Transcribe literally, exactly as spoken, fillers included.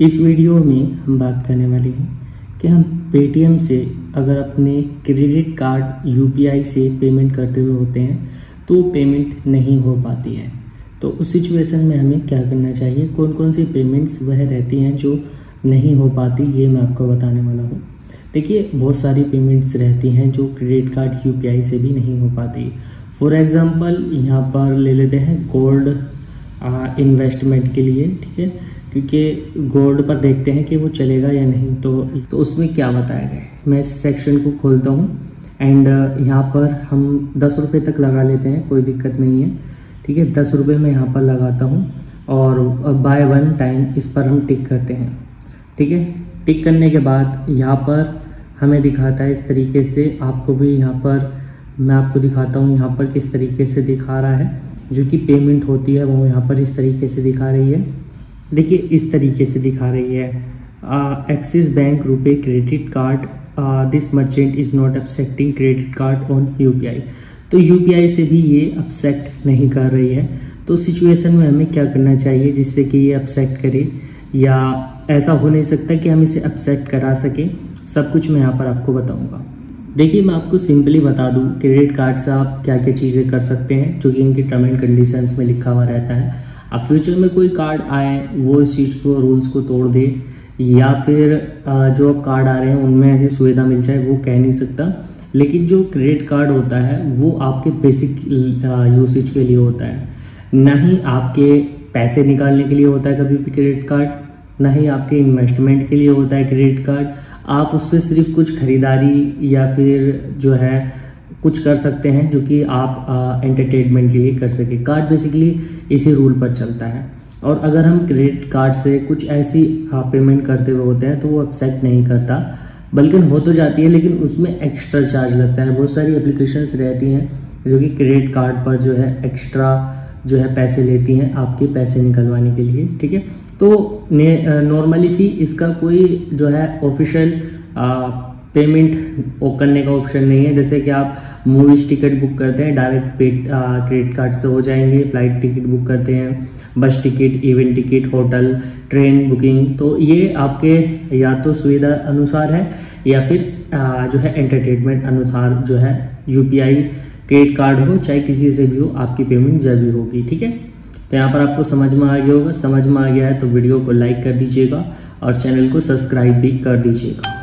इस वीडियो में हम बात करने वाले हैं कि हम पेटीएम से अगर अपने क्रेडिट कार्ड यूपीआई से पेमेंट करते हुए होते हैं तो पेमेंट नहीं हो पाती है। तो उस सिचुएशन में हमें क्या करना चाहिए, कौन कौन सी पेमेंट्स वह रहती हैं जो नहीं हो पाती, ये मैं आपको बताने वाला हूँ। देखिए, बहुत सारी पेमेंट्स रहती हैं जो क्रेडिट कार्ड यूपीआई से भी नहीं हो पाती। फॉर एग्ज़ाम्पल यहाँ पर ले लेते हैं गोल्ड इन्वेस्टमेंट के लिए, ठीक है, क्योंकि गोल्ड पर देखते हैं कि वो चलेगा या नहीं। तो तो उसमें क्या बताया गया है, मैं इस सेक्शन को खोलता हूँ एंड यहाँ पर हम दस रुपये तक लगा लेते हैं, कोई दिक्कत नहीं है, ठीक है। दस रुपये मैं यहाँ पर लगाता हूँ और बाय वन टाइम इस पर हम टिक करते हैं, ठीक है। टिक करने के बाद यहाँ पर हमें दिखाता है इस तरीके से, आपको भी यहाँ पर मैं आपको दिखाता हूँ यहाँ पर किस तरीके से दिखा रहा है। जो कि पेमेंट होती है वो यहाँ पर इस तरीके से दिखा रही है। देखिए, इस तरीके से दिखा रही है, Axis bank RuPay credit card, this merchant is not accepting credit card on UPI. तो यूपीआई से भी ये एक्सेप्ट नहीं कर रही है। तो सिचुएशन में हमें क्या करना चाहिए जिससे कि ये एक्सेप्ट करे, या ऐसा हो नहीं सकता कि हम इसे एक्सेप्ट करा सकें, सब कुछ मैं यहाँ पर आपको बताऊँगा। देखिए, मैं आपको सिंपली बता दूं क्रेडिट कार्ड से आप क्या क्या चीज़ें कर सकते हैं जो कि इनकी टर्म एंड कंडीशंस में लिखा हुआ रहता है। अब फ्यूचर में कोई कार्ड आए वो इस चीज़ को, रूल्स को तोड़ दे, या फिर जो कार्ड आ रहे हैं उनमें ऐसी सुविधा मिल जाए, वो कह नहीं सकता। लेकिन जो क्रेडिट कार्ड होता है वो आपके बेसिक यूसेज के लिए होता है, ना ही आपके पैसे निकालने के लिए होता है कभी भी क्रेडिट कार्ड, ना ही आपके इन्वेस्टमेंट के लिए होता है क्रेडिट कार्ड। आप उससे सिर्फ कुछ खरीदारी या फिर जो है कुछ कर सकते हैं जो कि आप एंटरटेनमेंट के लिए कर सके। कार्ड बेसिकली इसी रूल पर चलता है। और अगर हम क्रेडिट कार्ड से कुछ ऐसी पेमेंट करते हुए होते हैं तो वो एक्सेप्ट नहीं करता, बल्कि हो तो जाती है लेकिन उसमें एक्स्ट्रा चार्ज लगता है। बहुत सारी एप्लीकेशंस रहती हैं जो कि क्रेडिट कार्ड पर जो है एक्स्ट्रा जो है पैसे लेती हैं आपके पैसे निकलवाने के लिए, ठीक है। तो नॉर्मली सी इसका कोई जो है ऑफिशियल पेमेंट करने का ऑप्शन नहीं है। जैसे कि आप मूवीज़ टिकट बुक करते हैं डायरेक्ट पे क्रेडिट कार्ड से हो जाएंगे, फ्लाइट टिकट बुक करते हैं, bus ticket, event ticket, hotel, train booking, तो ये आपके या तो सुविधा अनुसार है या फिर आ, जो है एंटरटेनमेंट अनुसार जो है यूपीआई क्रेडिट कार्ड हो चाहे किसी से भी हो, आपकी पेमेंट जब भी होगी, ठीक है। तो यहाँ पर आपको समझ में आ गया होगा। समझ में आ गया है तो वीडियो को लाइक कर दीजिएगा और चैनल को सब्सक्राइब भी कर दीजिएगा।